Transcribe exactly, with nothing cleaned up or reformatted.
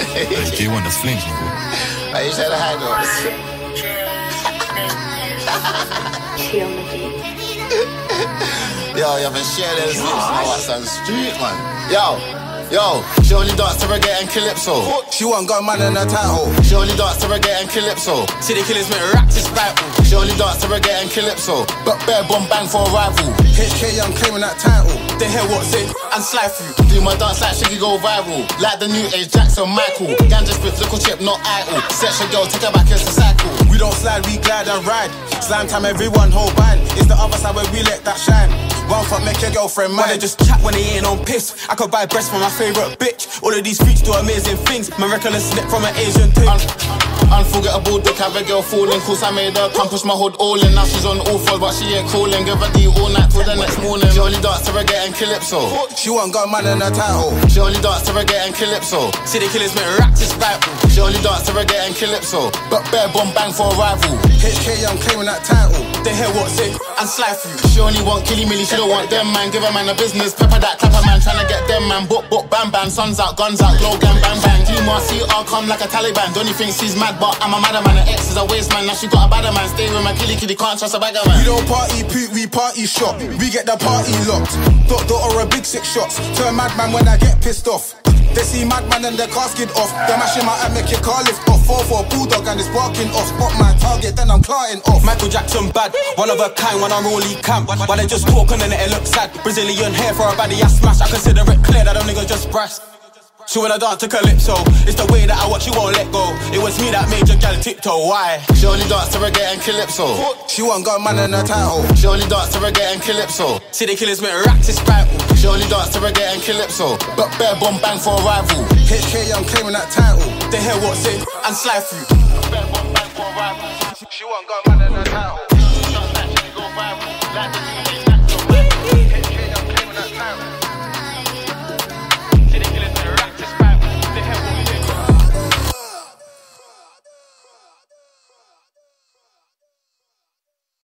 Jay won the flings, nigga. Hey, you said I had those. Yo, you haven't shared this. Oh, that's on street, man. Yo. Yo, she only dance to Reggae and Calypso. She want gunman in her title. She only dance to Reggae and Calypso. See the killers make rap to spiteful. She only dance to Reggae and Calypso. But bare bomb bang for a rival. H K, I'm claiming that title. They hear what's it and slide through. Do my dance like Shiggy go viral. Like the new age Jackson Michael. Ganja spit, likkle chip, not idle. Sex your girl, take her back, it's a cycle. We don't slide, we glide and ride. Slime time, everyone hold band. It's the other side where we let that shine. One fuck make your girlfriend mine. They just chat when they ain't on piss. I could buy breasts for my favourite bitch. All of these freaks do amazing things. My reckless slip from an Asian thing. Un Unforgettable dick, have a girl falling. Cause I made her come push my hood all in. Now she's on all fours but she ain't calling. Give her D all night till the next morning. She only dance to Reggae and Calypso. She want gunman in her title. She only dance to Reggae and Calypso. See the killers make rap to spiteful. She only dance to Reggae and Calypso. But bare bomb bang for a rival. H K, I'm claiming that title. They hear what's it and slide through. She only want killy milly, she don't want them man. Give a man a business, pepper that clapper man. Tryna get them man, book book bam bam. Suns out, guns out, glow gang bang bang. G M R C R come like a Taliban. Donny thinks he's mad but I'm a madder man. Her ex is a waste man, now she got a badder man. Stay with my killy killy, can't trust a bagger man. We don't party poot, we party shop. We get the party locked. Dot dot or a big six shots. Turn madman when I get pissed off. They see madman and the casket off. They mashing my head, make your car lift off. Four for a bulldog and it's barking off. Spot my target, then I'm clarting off. Michael Jackson bad, one of a kind when I'm rolling camp. Why they just talk and then it look sad. Brazilian hair for a baddie I smash. I consider it clear that them niggas just brass. She wanna dance to Calypso. It's the way that I watch, you won't let go. It was me that made your gal tiptoe, why? She only dance to Reggae and Calypso. She want gunman in her title. She only dance to Reggae and Calypso. See the killers make rap to spiteful. She only dance to Reggae and Calypso. But bare bomb bang for a rival. H K, I'm claiming that title. They hear what's it and slide through. Bare bomb bang for a rival. She want gunman in her title. She dance like she go viral. Like the new age Jackson Michael. H K, I'm claiming that title.